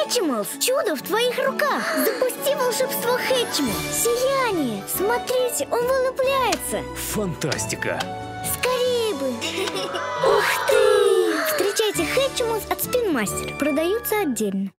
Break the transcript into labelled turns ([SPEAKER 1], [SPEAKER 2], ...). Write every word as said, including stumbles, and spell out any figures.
[SPEAKER 1] Хэтчималс, чудо в твоих руках. Запусти волшебство Хэтчимал. Сияние. Смотрите, он вылупляется.
[SPEAKER 2] Фантастика.
[SPEAKER 1] Скорее бы. Ух ты! Встречайте Хэтчималс от Спинмастер. Продаются отдельно.